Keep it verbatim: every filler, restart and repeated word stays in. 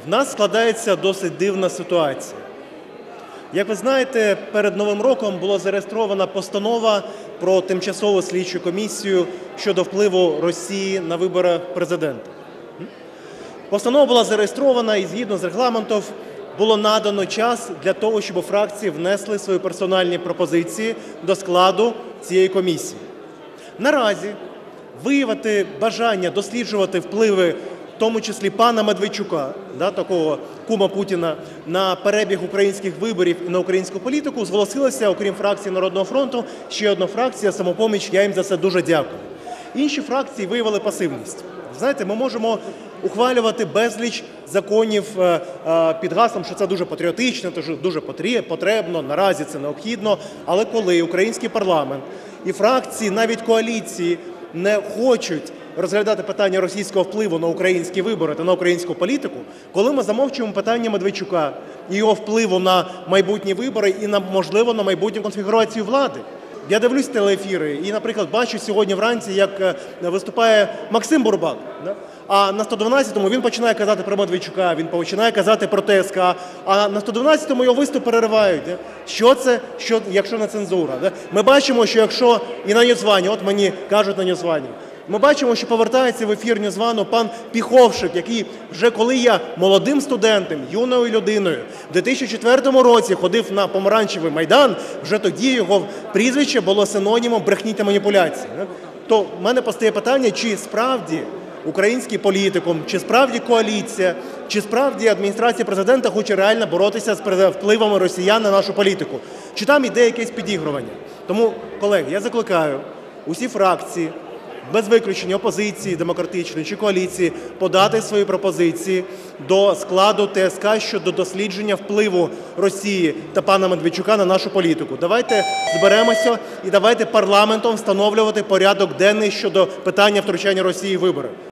В нас складається досить дивна ситуація. Як ви знаєте, перед Новим роком була зареєстрована постанова про тимчасову слідчу комісію щодо впливу Росії на вибори президента. Постанова була зареєстрована і згідно з регламентом було надано час для того, щоб фракції внесли свої персональні пропозиції до складу цієї комісії. Наразі виявити бажання досліджувати впливи, в тому числі пана Медведчука, да, такого кума Путіна, на перебіг українських виборів і на українську політику, зголосилася, окрім фракції Народного фронту, ще одна фракція «Самопоміч». Я їм за це дуже дякую. Інші фракції виявили пасивність. Знаєте, ми можемо ухвалювати безліч законів під гаслом, що це дуже патріотично, дуже потрібно, наразі це необхідно. Але коли український парламент і фракції, навіть коаліції, не хочуть розглядати питання російського впливу на українські вибори та на українську політику, коли ми замовчуємо питання Медведчука і його впливу на майбутні вибори і, на, можливо, на майбутню конфігурацію влади. Я дивлюсь телеефіри і, наприклад, бачу сьогодні вранці, як виступає Максим Бурбак. А на сто дванадцятому він починає казати про Медведчука, він починає казати про Т С К, а на сто дванадцятому його виступ переривають. Що це, що, якщо не цензура? Ми бачимо, що якщо і на Ньюзвані, от мені кажуть на Ньюзвані, ми бачимо, що повертається в ефір Ньюзвану пан Піховшик, який вже коли я молодим студентом, юною людиною, в дві тисячі четвертому році ходив на Помаранчевий Майдан, вже тоді його прізвище було синонімом брехні та маніпуляції. То в мене постає питання, чи справді український політикум, чи справді коаліція, чи справді адміністрація президента хоче реально боротися з впливами росіян на нашу політику, чи там іде якесь підігрування. Тому, колеги, я закликаю усі фракції, без виключення опозиції, демократичної чи коаліції, подати свої пропозиції до складу Т С К щодо дослідження впливу Росії та пана Медведчука на нашу політику. Давайте зберемося і давайте парламентом встановлювати порядок денний щодо питання втручання Росії в вибори.